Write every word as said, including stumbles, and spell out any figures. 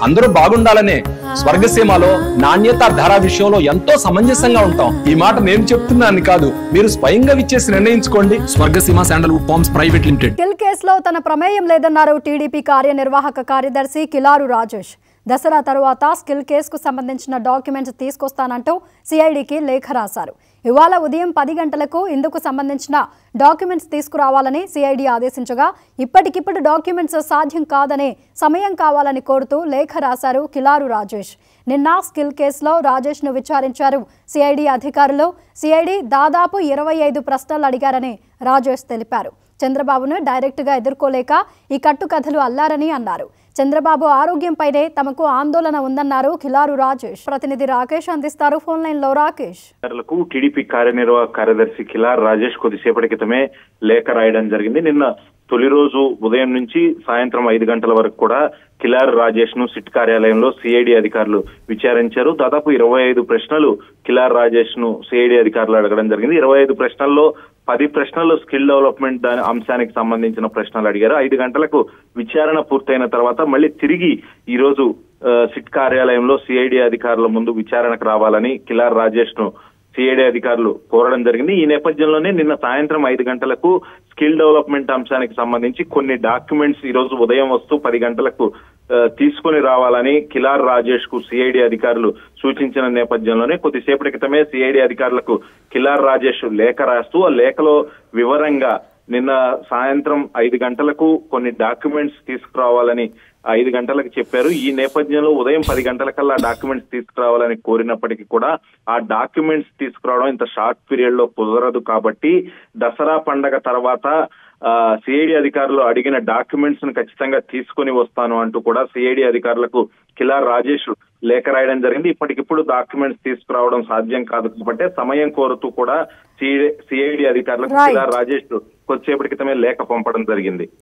అందరూ బాగుండాలనే స్వర్గసీమలో నాణ్యత ధర విషయంలో ఎంతో సమంజసంగా ఉంటాం. ఈ మాట నేను చెప్తున్నాను కాదు, మీరు స్వయంగా విచ్చేసి నిర్ణయించుకోండి. Swargaseema sandalwood farms private limited. Skill కేసులో తన ప్రమేయం లేదన్నారు టీడీపీ కార్యనిర్వాహక కార్యదర్శి కిలారు రాజేష్. దసరా తరువాత స్కిల్ కేసుకు సంబంధించిన డాక్యుమెంట్స్ తీసుకొస్తానంటూ సిఐడికి లేఖ రాశారు. ఇవాళ ఉదయం పది గంటలకు ఇందుకు సంబంధించిన డాక్యుమెంట్స్ తీసుకురావాలని సిఐడి ఆదేశించగా ఇప్పటికిప్పుడు డాక్యుమెంట్స్ సాధ్యం కాదని సమయం కావాలని కోరుతూ లేఖ రాశారు కిలారు రాజేష్. నిన్న స్కిల్ కేసులో రాజేష్ను విచారించారు సిఐడి అధికారులు. సిఐడి దాదాపు ఇరవై ఐదు ప్రశ్నలు అడిగారని రాజేష్ తెలిపారు. చంద్రబాబును డైరెక్ట్గా ఎదుర్కోలేక ఈ కట్టుకథలు అల్లారని అన్నారు. చంద్రబాబు ఆరోగ్యంపైనే తమకు ఆందోళన ఉందన్నారు కిలారు రాజేష్. ప్రతినిధి రాకేష్ అందిస్తారు ఫోన్ లైన్ లో. రాకేష్, టీడీపీ కార్యనిర్వాహక కార్యదర్శి కిలారు రాజేష్ కొద్దిసేపటి క్రితమే లేఖ రాయడం జరిగింది. నిన్న తొలి రోజు ఉదయం నుంచి సాయంత్రం ఐదు గంటల వరకు కూడా కిలారు రాజేష్ ను సిట్ కార్యాలయంలో సిఐడి అధికారులు విచారించారు. దాదాపు ఇరవై ఐదు ప్రశ్నలు కిలారు రాజేష్ ను సిఐడి అధికారులు అడగడం జరిగింది. ఇరవై ఐదు ప్రశ్నల్లో పది ప్రశ్నలు స్కిల్ డెవలప్మెంట్ దాని అంశానికి సంబంధించిన ప్రశ్నలు అడిగారు. ఐదు గంటలకు విచారణ పూర్తయిన తర్వాత మళ్ళీ తిరిగి ఈ రోజు సిట్ కార్యాలయంలో సిఐడి అధికారుల ముందు విచారణకు రావాలని కిలారు రాజేష్ ను సిఐడి అధికారులు కోరడం జరిగింది. ఈ నేపథ్యంలోనే నిన్న సాయంత్రం ఐదు గంటలకు స్కిల్ డెవలప్మెంట్ అంశానికి సంబంధించి కొన్ని డాక్యుమెంట్స్ ఈ రోజు ఉదయం వస్తూ పది గంటలకు తీసుకుని రావాలని కిలారు రాజేష్ కు సిఐడి అధికారులు సూచించిన నేపథ్యంలోనే కొద్దిసేపటి క్రితమే సిఐడి అధికారులకు కిలారు రాజేష్ లేఖ రాస్తూ ఆ లేఖలో వివరంగా నిన్న సాయంత్రం ఐదు గంటలకు కొన్ని డాక్యుమెంట్స్ తీసుకురావాలని ఐదు గంటలకు చెప్పారు. ఈ నేపథ్యంలో ఉదయం పది గంటలకల్లా డాక్యుమెంట్స్ తీసుకురావాలని కోరినప్పటికీ కూడా ఆ డాక్యుమెంట్స్ తీసుకురావడం ఇంత షార్ట్ పీరియడ్ లో కుదరదు కాబట్టి దసరా పండగ తర్వాత సిఐడి అధికారులు అడిగిన డాక్యుమెంట్స్ ను ఖచ్చితంగా తీసుకుని వస్తాను అంటూ కూడా సిఐడి అధికారులకు కిలారు రాజేష్ లేఖ రాయడం జరిగింది. ఇప్పటికిప్పుడు డాక్యుమెంట్స్ తీసుకురావడం సాధ్యం కాదు కాబట్టి సమయం కోరుతూ కూడా సిఐడి అధికారులకు కిలారు రాజేష్ కొద్దిసేపటి క్రితమే లేఖ పంపడం జరిగింది.